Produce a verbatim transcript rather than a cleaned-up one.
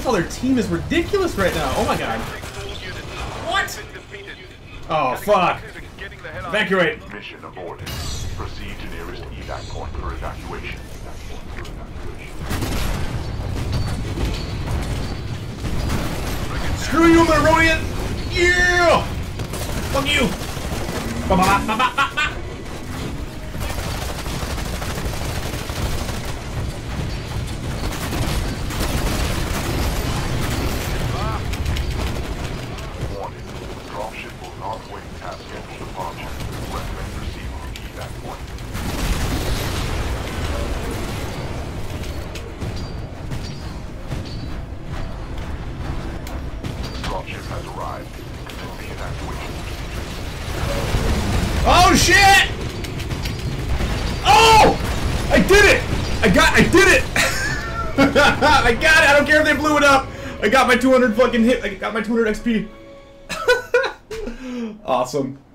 how their team is ridiculous right now. Oh my god. What? Oh fuck. Evacuate. Mission aborted. Proceed to nearest evac point for evacuation. Screw you, Maronian! Yeah! Fuck you! Ba ba ba ba ba ba. Warning. Dropship will not wait past scheduled departure. Recommend proceeding to evac point. Dropship has arrived. Commence the evacuation procedures. Oh shit! Oh! I did it! I got I did it! I got it! I don't care if they blew it up! I got my two hundred fucking hit, I got my two hundred X P. Awesome.